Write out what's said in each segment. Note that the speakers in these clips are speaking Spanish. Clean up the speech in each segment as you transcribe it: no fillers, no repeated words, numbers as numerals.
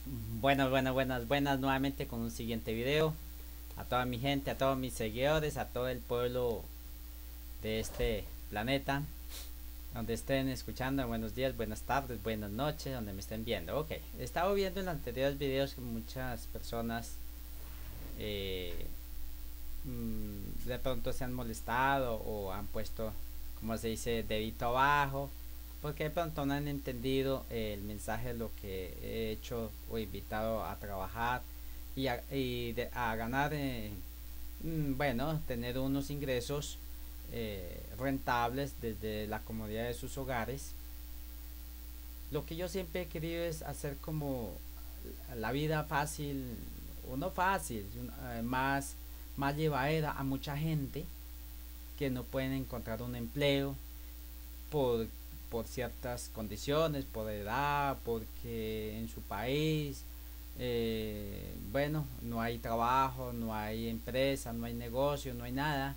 Buenas nuevamente con un siguiente video. A toda mi gente, a todos mis seguidores, a todo el pueblo de este planeta, donde estén escuchando, buenos días, buenas tardes, buenas noches, donde me estén viendo. Ok, estaba viendo en los anteriores videos que muchas personas eh, de pronto se han molestado o han puesto, como se dice, dedito abajo, porque de pronto no han entendido el mensaje de lo que he hecho o invitado a trabajar a ganar, bueno, tener unos ingresos rentables desde la comodidad de sus hogares. Lo que yo siempre he querido es hacer como la vida fácil, o no fácil, más llevadera a mucha gente que no pueden encontrar un empleo por, por ciertas condiciones, por edad, porque en su país, bueno, no hay trabajo, no hay empresa, no hay negocio, no hay nada,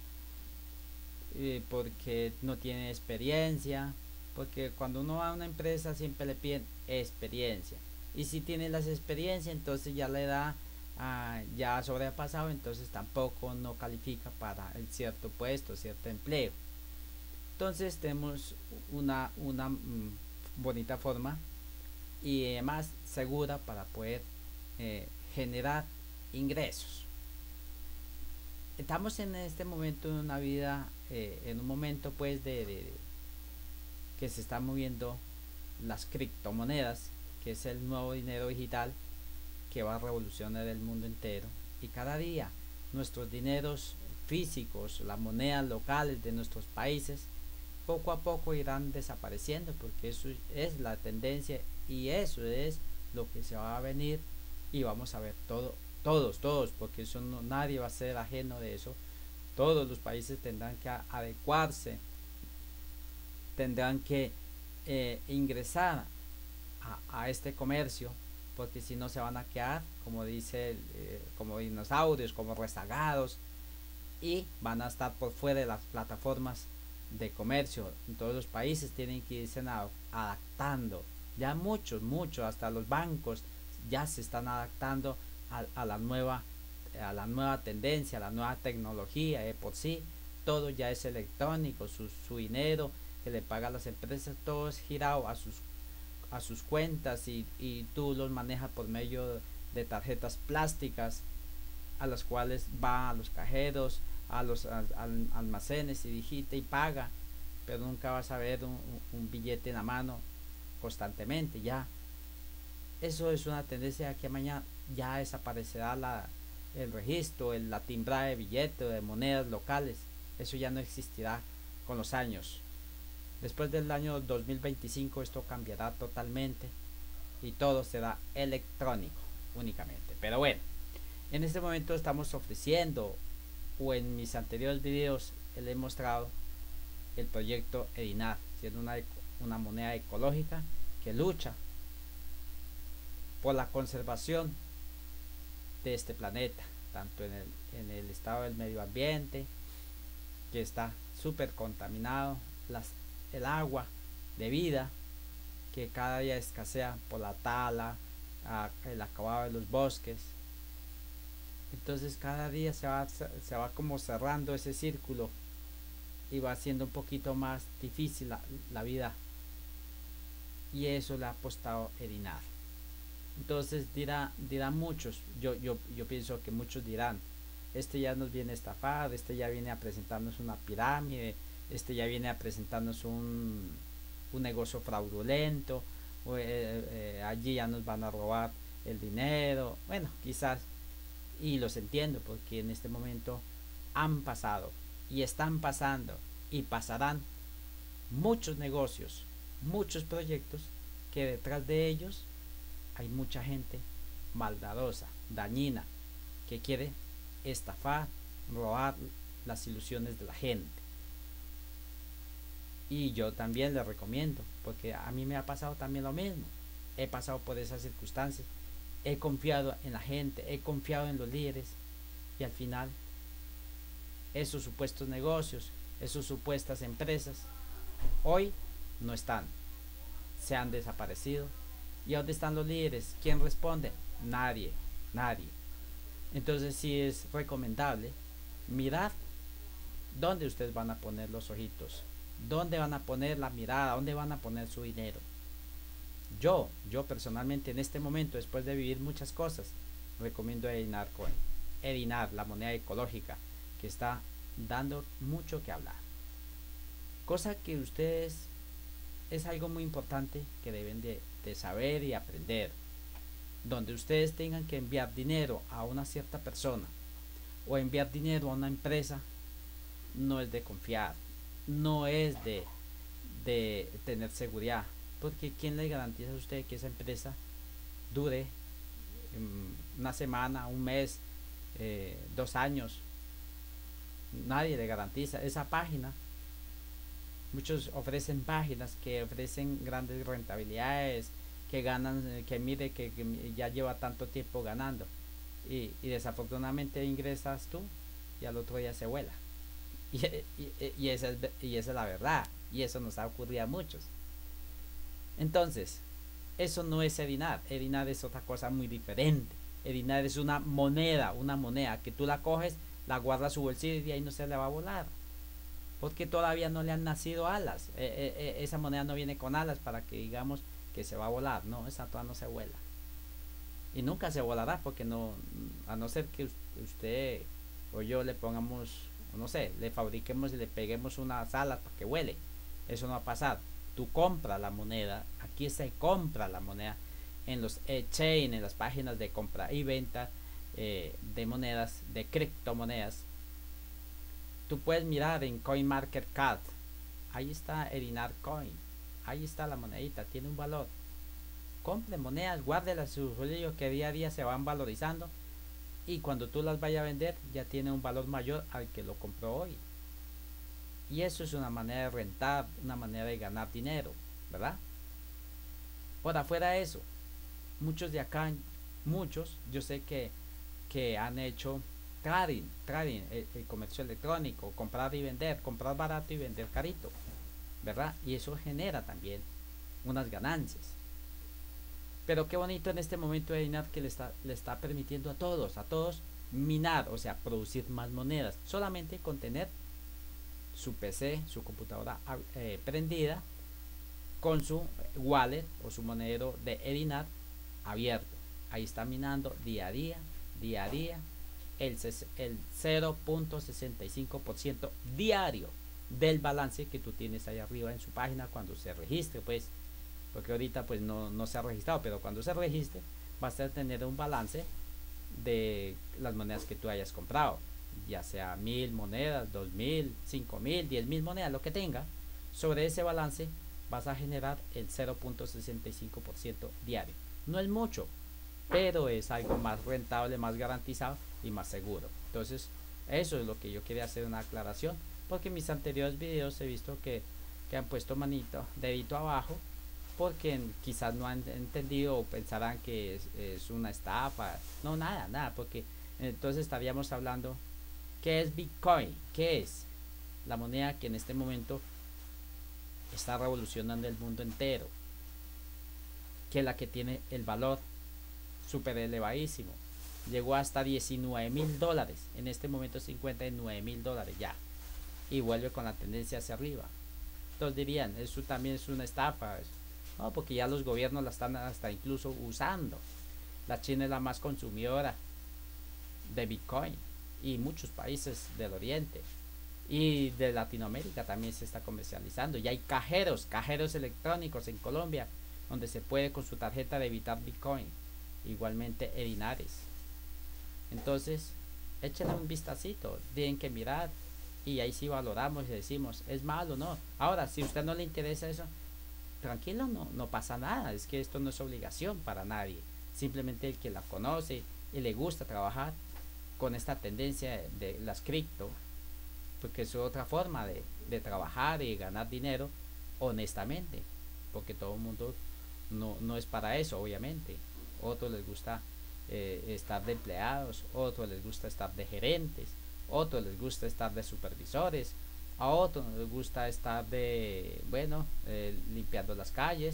porque no tiene experiencia, porque cuando uno va a una empresa siempre le piden experiencia. Y si tiene las experiencias, entonces ya la edad ya sobrepasado, entonces tampoco no califica para el cierto puesto, cierto empleo. Entonces tenemos una bonita forma y además segura para poder generar ingresos. Estamos en este momento en una vida, en un momento pues que se están moviendo las criptomonedas, que es el nuevo dinero digital que va a revolucionar el mundo entero. Y cada día nuestros dineros físicos, las monedas locales de nuestros países, poco a poco irán desapareciendo, porque eso es la tendencia y eso es lo que se va a venir. Y vamos a ver todos, porque eso no, nadie va a ser ajeno de eso. Todos los países tendrán que adecuarse, tendrán que ingresar a este comercio, porque si no se van a quedar, como dice, como dinosaurios, como rezagados, y van a estar por fuera de las plataformas de comercio. En todos los países tienen que irse adaptando. Ya muchos, hasta los bancos ya se están adaptando a la nueva tendencia, a la nueva tecnología. Por sí, todo ya es electrónico, su dinero que le pagan las empresas, todo es girado a sus cuentas y tú los manejas por medio de tarjetas plásticas a las cuales va a los cajeros, a los almacenes y digita y paga, pero nunca vas a ver un billete en la mano constantemente. Ya eso es una tendencia que mañana ya desaparecerá el registro, la timbrada de billetes, de monedas locales. Eso ya no existirá con los años. Después del año 2025 esto cambiará totalmente y todo será electrónico únicamente. Pero bueno, en este momento estamos ofreciendo, o en mis anteriores videos le he mostrado el proyecto Edinar, siendo una moneda ecológica que lucha por la conservación de este planeta, tanto en el estado del medio ambiente, que está súper contaminado, el agua de vida, que cada día escasea por la tala, el acabado de los bosques. Entonces cada día se va como cerrando ese círculo y va siendo un poquito más difícil la vida, y eso le ha apostado Edinar. Entonces dirán muchos, yo pienso que muchos dirán, este ya nos viene a estafar, este ya viene a presentarnos una pirámide, este ya viene a presentarnos un negocio fraudulento, allí ya nos van a robar el dinero. Bueno, quizás, y los entiendo, porque en este momento han pasado y están pasando y pasarán muchos negocios, muchos proyectos que detrás de ellos hay mucha gente maldadosa, dañina, que quiere estafar, robar las ilusiones de la gente. Y yo también les recomiendo, porque a mí me ha pasado también lo mismo. He pasado por esas circunstancias, he confiado en la gente, he confiado en los líderes, y al final esos supuestos negocios, esas supuestas empresas, hoy no están, se han desaparecido ¿Y dónde están los líderes? ¿Quién responde? Nadie, nadie. Entonces sí es recomendable mirar dónde ustedes van a poner los ojitos, dónde van a poner la mirada, dónde van a poner su dinero. Yo personalmente en este momento, después de vivir muchas cosas, recomiendo Edinar Coin. Edinar, la moneda ecológica, que está dando mucho que hablar. Cosa que ustedes es algo muy importante que deben de saber y aprender. Donde ustedes tengan que enviar dinero a una cierta persona o enviar dinero a una empresa, no es de confiar, no es de tener seguridad, porque ¿quién le garantiza a usted que esa empresa dure una semana, un mes, 2 años? Nadie le garantiza. Esa página, muchos ofrecen páginas que ofrecen grandes rentabilidades, que ganan, que mide que ya lleva tanto tiempo ganando, y desafortunadamente ingresas tú y al otro día se vuela. Y esa es la verdad, y eso nos ha ocurrido a muchos. Entonces, eso no es Edinar. Edinar es otra cosa muy diferente. Edinar es una moneda que tú la coges, la guardas a su bolsillo y de ahí no se le va a volar, porque todavía no le han nacido alas. Esa moneda no viene con alas para que digamos que se va a volar. No, esa todavía no se vuela y nunca se volará, porque no, a no ser que usted o yo le pongamos, no sé, le fabriquemos y le peguemos unas alas para que vuele. Eso no va a pasar. Tú compras la moneda, aquí se compra la moneda en los exchange, en las páginas de compra y venta de monedas, de criptomonedas. Tú puedes mirar en CoinMarketCap, ahí está Edinar Coin, ahí está la monedita, tiene un valor. Compre monedas, guárdelas en su bolsillo, que día a día se van valorizando, y cuando tú las vayas a vender ya tiene un valor mayor al que lo compró hoy. Y eso es una manera de rentar, una manera de ganar dinero, ¿verdad? Ahora, fuera de eso, muchos de acá, muchos, yo sé que han hecho trading, el comercio electrónico, comprar y vender, comprar barato y vender carito, ¿verdad? Y eso genera también unas ganancias. Pero qué bonito en este momento de Edinar, que le está permitiendo a todos minar, o sea, producir más monedas, solamente con tener su PC, su computadora prendida, con su wallet o su monedero de Edinar abierto. Ahí está minando día a día, el 0.65% diario del balance que tú tienes ahí arriba en su página cuando se registre, pues, porque ahorita pues no se ha registrado, pero cuando se registre vas a tener un balance de las monedas que tú hayas comprado, ya sea 1000 monedas, 2000, 5000, 10.000 monedas, lo que tenga. Sobre ese balance vas a generar el 0.65% diario. No es mucho, pero es algo más rentable, más garantizado y más seguro. Entonces, eso es lo que yo quería hacer una aclaración, porque en mis anteriores videos he visto que han puesto manito, dedito abajo, porque quizás no han entendido o pensarán que es una estafa. No, nada, porque entonces estaríamos hablando, ¿qué es Bitcoin? ¿Qué es? La moneda que en este momento está revolucionando el mundo entero, que es la que tiene el valor súper elevadísimo. Llegó hasta $19.000, en este momento $59.000 ya, y vuelve con la tendencia hacia arriba. Entonces dirían, eso también es una estafa. No, porque ya los gobiernos la están hasta incluso usando. La China es la más consumidora de Bitcoin, y muchos países del Oriente y de Latinoamérica también se está comercializando. Y hay cajeros electrónicos en Colombia donde se puede con su tarjeta debitar Bitcoin, igualmente Edinares. Entonces, échenle un vistacito, tienen que mirar, y ahí sí valoramos y decimos, ¿es malo o no? Ahora, si a usted no le interesa eso, tranquilo, no pasa nada. Es que esto no es obligación para nadie. Simplemente el que la conoce y le gusta trabajar con esta tendencia de las cripto, porque es otra forma de trabajar y ganar dinero honestamente, porque todo el mundo no es para eso, obviamente. Otros les gusta estar de empleados, otros les gusta estar de gerentes, otros les gusta estar de supervisores, a otros les gusta estar de, bueno, limpiando las calles,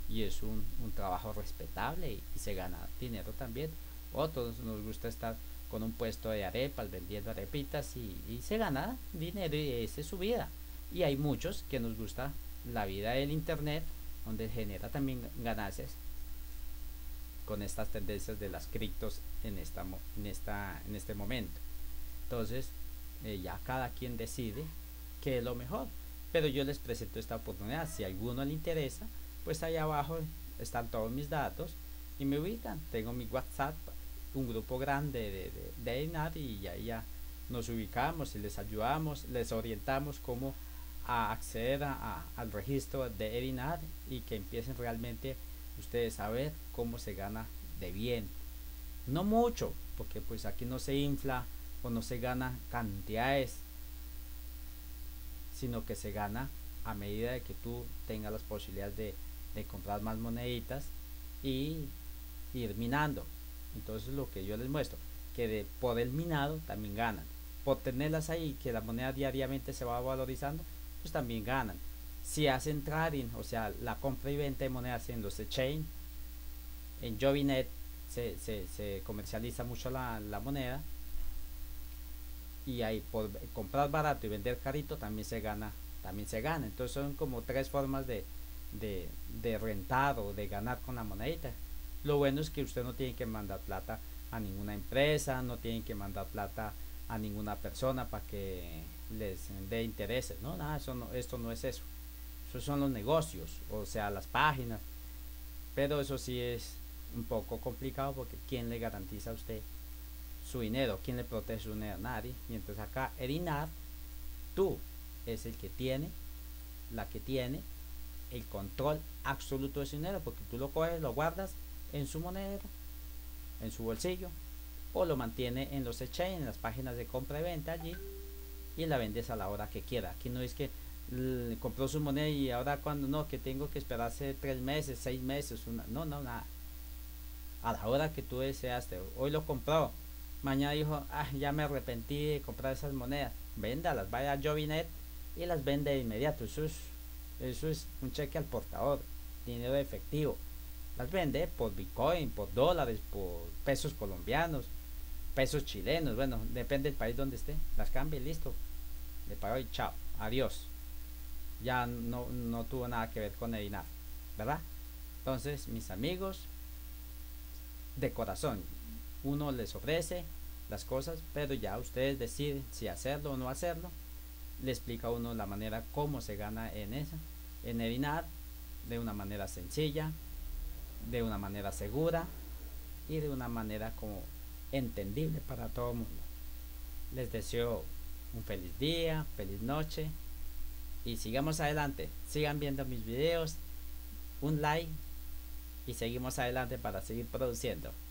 y es un trabajo respetable y se gana dinero también. Otros nos gusta estar con un puesto de arepas, vendiendo arepitas y se gana dinero y esa es su vida. Y hay muchos que nos gusta la vida del internet, donde genera también ganancias con estas tendencias de las criptos en este momento. Entonces, ya cada quien decide qué es lo mejor. Pero yo les presento esta oportunidad. Si a alguno le interesa, pues ahí abajo están todos mis datos y me ubican. Tengo mi WhatsApp, un grupo grande de EINAR y ahí ya nos ubicamos y les ayudamos, les orientamos cómo a acceder al registro de EINAR y que empiecen realmente ustedes a ver cómo se gana de bien. No mucho, porque pues aquí no se infla o no se gana cantidades, sino que se gana a medida de que tú tengas las posibilidades de comprar más moneditas y ir minando. Entonces lo que yo les muestro, que por el minado también ganan, por tenerlas ahí, que la moneda diariamente se va valorizando, pues también ganan. Si hacen trading, o sea, la compra y venta de monedas en los exchange, en Jovinet se comercializa mucho la moneda, y ahí por comprar barato y vender carito también se gana. Entonces son como tres formas de rentar o de ganar con la monedita. Lo bueno es que usted no tiene que mandar plata a ninguna empresa, no tiene que mandar plata a ninguna persona para que les dé intereses, no, nada, eso no, esto no es eso. Esos son los negocios, o sea, las páginas. Pero eso sí es un poco complicado porque ¿quién le garantiza a usted su dinero? ¿Quién le protege su dinero? Nadie. Mientras acá EINAR, tú es el que tiene, la que tiene el control absoluto de su dinero, porque tú lo coges, lo guardas en su monedero, en su bolsillo, o lo mantiene en los exchanges, en las páginas de compra y venta allí, y la vendes a la hora que quiera. Aquí no es que compró su moneda y ahora cuando no, que tengo que esperarse 3 meses, 6 meses, no, nada. A la hora que tú deseaste, hoy lo compró, mañana dijo, ya me arrepentí de comprar esas monedas, véndalas, vaya a Jovinet y las vende de inmediato. Eso es un cheque al portador, dinero de efectivo. Las vende por Bitcoin, por dólares, por pesos colombianos, pesos chilenos, bueno, depende del país donde esté, las cambia y listo, le pago y chao, adiós. Ya no tuvo nada que ver con el dinero, ¿verdad? Entonces, mis amigos, de corazón, uno les ofrece las cosas, pero ya ustedes deciden si hacerlo o no hacerlo. Le explica a uno la manera como se gana en eso, en el INAR, de una manera sencilla, de una manera segura y de una manera como entendible para todo el mundo. Les deseo un feliz día, feliz noche y sigamos adelante. Sigan viendo mis videos, un like y seguimos adelante para seguir produciendo.